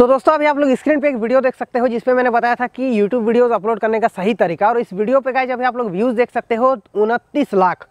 तो दोस्तों अभी आप लोग स्क्रीन पे एक वीडियो देख सकते हो जिसपे मैंने बताया था कि YouTube वीडियोस अपलोड करने का सही तरीका। और इस वीडियो पे गाइस अभी आप लोग व्यूज देख सकते हो 29 लाख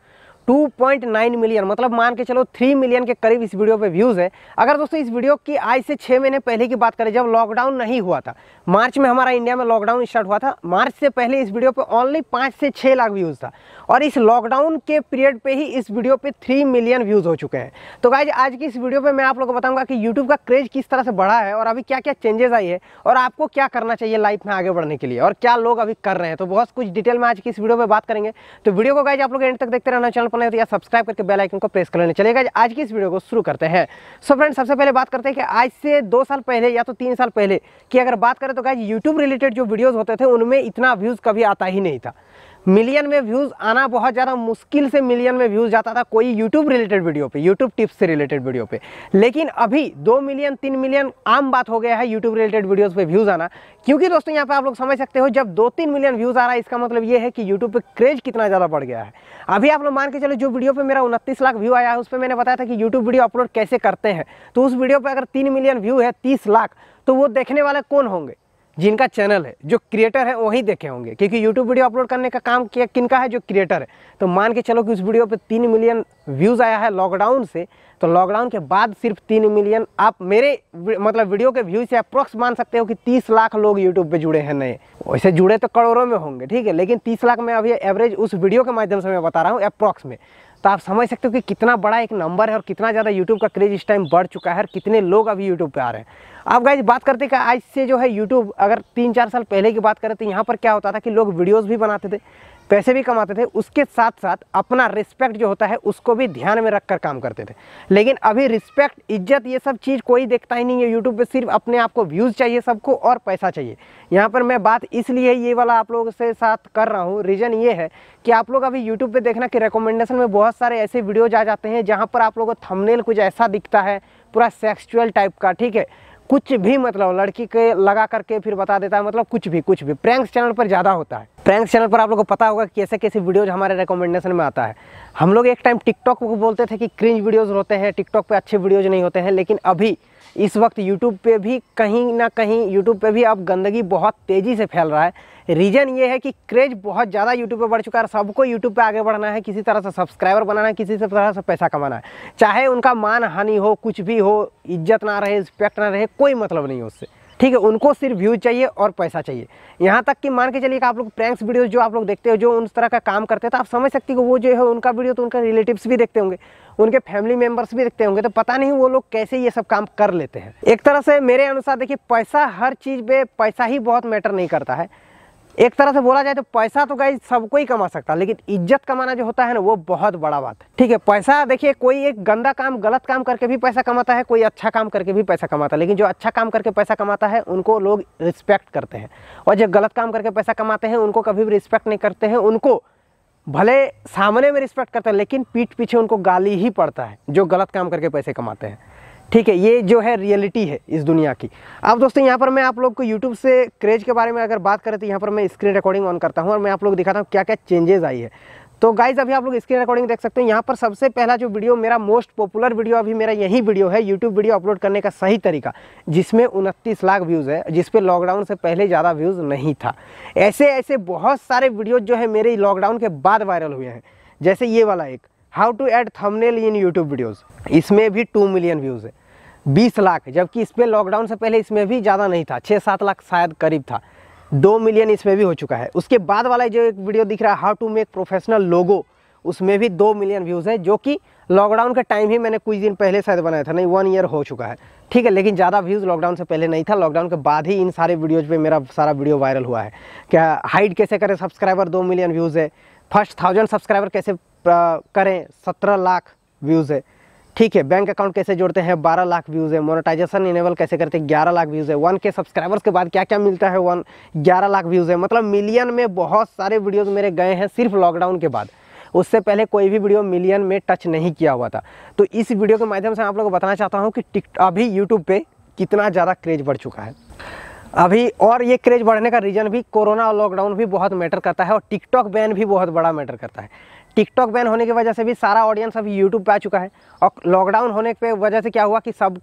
2.9 मिलियन, मतलब मान के चलो 3 मिलियन के करीब इस वीडियो पे व्यूज है। अगर दोस्तों इस वीडियो की आज से 6 महीने पहले की बात करें, जब लॉकडाउन नहीं हुआ था, मार्च में हमारा इंडिया में लॉकडाउन स्टार्ट हुआ था, मार्च से पहले इस वीडियो पे ओनली 5 से 6 लाख व्यूज था। और इस लॉकडाउन के पीरियड पे ही इस वीडियो पे 3 मिलियन व्यूज हो चुके हैं। तो गाइज आज की इस वीडियो पे मैं आप लोगों को बताऊंगा कि यूट्यूब का क्रेज किस तरह से बढ़ा है और अभी क्या क्या चेंजेस आई है और आपको क्या करना चाहिए लाइफ में आगे बढ़ने के लिए और क्या लोग अभी कर रहे हैं। तो बहुत कुछ डिटेल में आज की इस वीडियो में बात करेंगे। तो वीडियो को गाइज आप लोग एंड तक देखते रहना, चैनल पर नए हो तो या सब्सक्राइब करके बेल आइकन को प्रेस कर लेना। चलिए गाइज आज की इस वीडियो को शुरू करते हैं। सो फ्रेंड्स, सबसे पहले बात करते हैं कि आज से 2 साल पहले या तो 3 साल पहले की अगर बात करें तो गाइज यूट्यूब रिलेटेड जो वीडियोस होते थे उनमें इतना व्यूज कभी आता ही नहीं था। मिलियन में व्यूज आना बहुत ज़्यादा मुश्किल से मिलियन में व्यूज जाता था कोई यूट्यूब रिलेटेड वीडियो पे, यूट्यूब टिप्स से रिलेटेड वीडियो पे। लेकिन अभी 2 मिलियन 3 मिलियन आम बात हो गया है यूट्यूब रिलेटेड वीडियोस पे व्यूज आना। क्योंकि दोस्तों यहाँ पे आप लोग समझ सकते हो, जब 2-3 मिलियन व्यूज आ रहा है इसका मतलब ये है कि यूट्यूब पे क्रेज कितना ज़्यादा बढ़ गया है। अभी आप लोग मान के चलो, जो वीडियो पे मेरा 29 लाख व्यू आया है उस पर मैंने बताया था कि यूट्यूब वीडियो अपलोड कैसे करते हैं। तो उस वीडियो पर अगर 3 मिलियन व्यू है, 30 लाख, तो वो देखने वाले कौन होंगे? जिनका चैनल है, जो क्रिएटर है वही देखे होंगे, क्योंकि यूट्यूब वीडियो अपलोड करने का काम किनका है? जो क्रिएटर है। तो मान के चलो कि उस वीडियो पे 3 मिलियन व्यूज़ आया है लॉकडाउन से, तो लॉकडाउन के बाद सिर्फ 3 मिलियन आप मेरे मतलब वीडियो के व्यू से अप्रोक्स मान सकते हो कि 30 लाख लोग यूट्यूब पे जुड़े हैं नए। वैसे जुड़े तो करोड़ों में होंगे, ठीक है, लेकिन 30 लाख में अभी एवरेज उस वीडियो के माध्यम से मैं बता रहा हूँ अप्रोक्स में। तो आप समझ सकते हो कि कितना बड़ा एक नंबर है और कितना ज़्यादा यूट्यूब का क्रेज इस टाइम बढ़ चुका है और कितने लोग अभी यूट्यूब पे आ रहे हैं। आप गाइस बात करते हैं कि आज से जो है यूट्यूब, अगर 3-4 साल पहले की बात करें तो यहाँ पर क्या होता था कि लोग वीडियोस भी बनाते थे, पैसे भी कमाते थे, उसके साथ साथ अपना रिस्पेक्ट जो होता है उसको भी ध्यान में रखकर काम करते थे। लेकिन अभी रिस्पेक्ट, इज्जत, ये सब चीज़ कोई देखता ही नहीं है यूट्यूब पे। सिर्फ अपने आप को व्यूज़ चाहिए सबको और पैसा चाहिए। यहाँ पर मैं बात इसलिए ये वाला आप लोगों से साथ कर रहा हूँ, रीज़न ये है कि आप लोग अभी यूट्यूब पे देखना कि रिकमेंडेशन में बहुत सारे ऐसे वीडियोज आ जाते हैं जहाँ पर आप लोगों को थंबनेल कुछ ऐसा दिखता है, पूरा सेक्सुअल टाइप का, ठीक है, कुछ भी, मतलब लड़की के लगा करके फिर बता देता है, मतलब कुछ भी प्रैंक्स चैनल पर ज़्यादा होता है। प्रैंक्स चैनल पर आप लोगों को पता होगा कैसे कैसे वीडियोज हमारे रिकमेंडेशन में आता है। हम लोग एक टाइम टिकटॉक को बोलते थे कि क्रिंज वीडियोज होते हैं, टिकटॉक पे अच्छे वीडियोज नहीं होते हैं, लेकिन अभी इस वक्त यूट्यूब पे भी कहीं ना कहीं यूट्यूब पे भी अब गंदगी बहुत तेज़ी से फैल रहा है। रीज़न ये है कि क्रेज बहुत ज़्यादा यूट्यूब पे बढ़ चुका है। सबको यूट्यूब पे आगे बढ़ना है, किसी तरह से सब्सक्राइबर बनाना है, किसी तरह से पैसा कमाना है, चाहे उनका मान हानि हो, कुछ भी हो, इज्जत ना रहे, रिस्पेक्ट ना रहे, कोई मतलब नहीं है उससे, ठीक है। उनको सिर्फ व्यूज चाहिए और पैसा चाहिए। यहाँ तक कि मान के चलिए कि आप लोग प्रैंक्स वीडियोस जो आप लोग देखते हो, जो उस तरह का काम करते हैं, तो आप समझ सकते हो वो जो है उनका वीडियो तो उनका रिलेटिव्स भी देखते होंगे, उनके फैमिली मेंबर्स भी देखते होंगे। तो पता नहीं वो लोग कैसे ये सब काम कर लेते हैं। एक तरह से मेरे अनुसार देखिए, पैसा, हर चीज़ पे पैसा ही बहुत मैटर नहीं करता है। एक तरह से बोला जाए तो पैसा तो गाइस सबको ही कमा सकता है, लेकिन इज्जत कमाना जो होता है ना, वो बहुत बड़ा बात है, ठीक है। पैसा देखिए, कोई एक गंदा काम, गलत काम करके भी पैसा कमाता है, कोई अच्छा काम करके भी पैसा कमाता है, लेकिन जो अच्छा काम करके पैसा कमाता है उनको लोग रिस्पेक्ट करते हैं, और जो गलत काम करके पैसा कमाते हैं उनको कभी भी रिस्पेक्ट नहीं करते हैं। उनको भले सामने में रिस्पेक्ट करते हैं लेकिन पीठ पीछे उनको गाली ही पड़ता है, जो गलत काम करके पैसे कमाते हैं, ठीक है। ये जो है रियलिटी है इस दुनिया की। अब दोस्तों यहाँ पर मैं आप लोग को यूट्यूब से क्रेज के बारे में अगर बात करें तो यहाँ पर मैं स्क्रीन रिकॉर्डिंग ऑन करता हूँ और मैं आप लोग दिखाता हूँ क्या क्या चेंजेस आई है। तो गाइज अभी आप लोग स्क्रीन रिकॉर्डिंग देख सकते हैं। यहाँ पर सबसे पहला जो वीडियो, मेरा मोस्ट पॉपुलर वीडियो अभी मेरा यही वीडियो है, यूट्यूब वीडियो अपलोड करने का सही तरीका, जिसमें 29 लाख व्यूज़ है, जिस पे लॉकडाउन से पहले ज़्यादा व्यूज़ नहीं था। ऐसे ऐसे बहुत सारे वीडियोज़ जो है मेरे लॉकडाउन के बाद वायरल हुए हैं। जैसे ये वाला एक, how to add thumbnail in YouTube videos, इसमें भी 2 मिलियन व्यूज़ है, 20 लाख, जबकि इस पर लॉकडाउन से पहले इसमें भी ज़्यादा नहीं था, 6-7 लाख शायद करीब था। 2 मिलियन इसमें भी हो चुका है। उसके बाद वाला जो एक वीडियो दिख रहा है, how to make professional logo, उसमें भी 2 मिलियन व्यूज़ है, जो कि लॉकडाउन के टाइम ही मैंने कुछ दिन पहले शायद बनाया था, नहीं 1 ईयर हो चुका है, ठीक है। लेकिन ज़्यादा व्यूज़ लॉकडाउन से पहले नहीं था, लॉकडाउन के बाद ही इन सारे वीडियोज़ पे मेरा सारा वीडियो वायरल हुआ है। क्या हाइड कैसे करें सब्सक्राइबर, 2 मिलियन व्यूज़ है। फर्स्ट 1000 सब्सक्राइबर कैसे करें, 17 लाख व्यूज़ है, ठीक है। बैंक अकाउंट कैसे जोड़ते हैं, 12 लाख व्यूज़ है। मोनेटाइजेशन इनेबल कैसे करते हैं, 11 लाख व्यूज़ है। 1K सब्सक्राइबर्स के बाद क्या क्या मिलता है, 11 लाख व्यूज़ है। मतलब मिलियन में बहुत सारे वीडियोज़ मेरे गए हैं सिर्फ लॉकडाउन के बाद। उससे पहले कोई भी वीडियो मिलियन में टच नहीं किया हुआ था। तो इस वीडियो के माध्यम से आप लोगों को बताना चाहता हूँ कि अभी यूट्यूब पे कितना ज़्यादा क्रेज बढ़ चुका है अभी। और ये क्रेज बढ़ने का रीज़न भी कोरोना और लॉकडाउन भी बहुत मैटर करता है, और टिकटॉक बैन भी बहुत बड़ा मैटर करता है। टिकटॉक बैन होने की वजह से भी सारा ऑडियंस अभी यूट्यूब पे आ चुका है, और लॉकडाउन होने की वजह से क्या हुआ कि सबको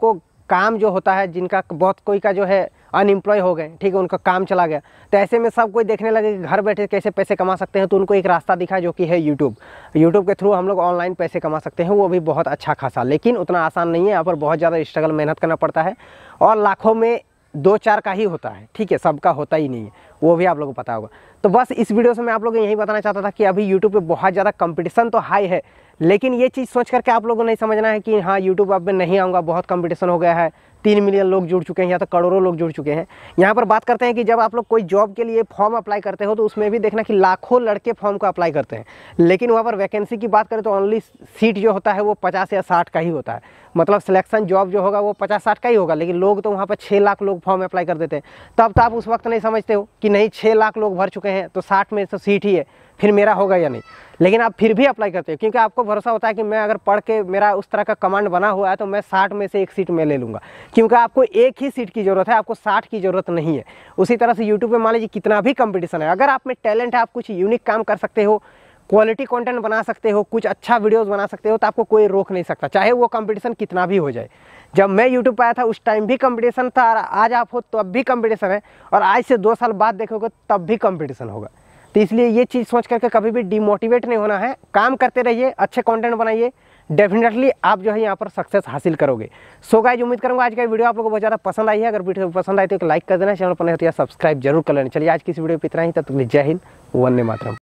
काम जो होता है, जिनका बहुत कोई का जो है अनएम्प्लॉय हो गए, ठीक है, उनका काम चला गया, तो ऐसे में सब कोई देखने लगे कि घर बैठे कैसे पैसे कमा सकते हैं। तो उनको एक रास्ता दिखा जो कि है यूट्यूब। यूट्यूब के थ्रू हम लोग ऑनलाइन पैसे कमा सकते हैं, वो भी बहुत अच्छा खासा, लेकिन उतना आसान नहीं है। यहाँ पर बहुत ज़्यादा स्ट्रगल, मेहनत करना पड़ता है और लाखों में 2-4 का ही होता है, ठीक है, सबका होता ही नहीं है, वो भी आप लोगों को पता होगा। तो बस इस वीडियो से मैं आप लोगों को यही बताना चाहता था कि अभी यूट्यूब पे बहुत ज़्यादा कंपटीशन तो हाई है, लेकिन ये चीज़ सोच करके आप लोगों को नहीं समझना है कि हाँ यूट्यूब अब मैं नहीं आऊँगा, बहुत कंपटीशन हो गया है, 3 मिलियन लोग जुड़ चुके हैं या तो करोड़ों लोग जुड़ चुके हैं। यहाँ पर बात करते हैं कि जब आप लोग कोई जॉब के लिए फॉर्म अप्लाई करते हो तो उसमें भी देखना कि लाखों लड़के फॉर्म को अप्लाई करते हैं, लेकिन वहाँ पर वैकेंसी की बात करें तो ओनली सीट जो होता है वो 50 या 60 का ही होता है। मतलब सिलेक्शन जॉब जो होगा वो 50-60 का ही होगा, लेकिन लोग तो वहाँ पर 6 लाख लोग फॉर्म अप्लाई कर देते हैं। तब तो आप उस वक्त नहीं समझते हो कि नहीं 6 लाख लोग भर चुके हैं तो 60 में तो सीट ही है, फिर मेरा होगा या नहीं, लेकिन आप फिर भी अप्लाई करते हो क्योंकि आपको भरोसा होता है कि मैं अगर पढ़ के मेरा उस तरह का कमांड बना हुआ है तो मैं 60 में से एक सीट मैं ले लूँगा, क्योंकि आपको एक ही सीट की ज़रूरत है, आपको 60 की ज़रूरत नहीं है। उसी तरह से यूट्यूब पे मान लीजिए कितना भी कंपटीशन है, अगर आप में टैलेंट है, आप कुछ यूनिक काम कर सकते हो, क्वालिटी कंटेंट बना सकते हो, कुछ अच्छा वीडियोस बना सकते हो, तो आपको कोई रोक नहीं सकता, चाहे वो कंपटीशन कितना भी हो जाए। जब मैं यूट्यूब पर आया था उस टाइम भी कंपटीशन था, आज आप हो तो अब भी कंपटीशन है, और आज से 2 साल बाद देखोगे तब भी कंपटीशन होगा। तो इसलिए ये चीज़ सोच करके कभी भी डिमोटिवेट नहीं होना है, काम करते रहिए, अच्छे कंटेंट बनाइए, डेफिनेटली आप जो है यहाँ पर सक्सेस हासिल करोगे। सो गाइस, उम्मीद करूँगा आज का वीडियो आप लोगों को बहुत ज़्यादा पसंद आई है। अगर वीडियो पसंद आई तो एक लाइक कर देना, चैनल पर नहीं तो सब्सक्राइब जरूर कर लेना। चलिए आज की इस वीडियो पर इतना ही, तब तक जय हिंद, वंदे मातरम।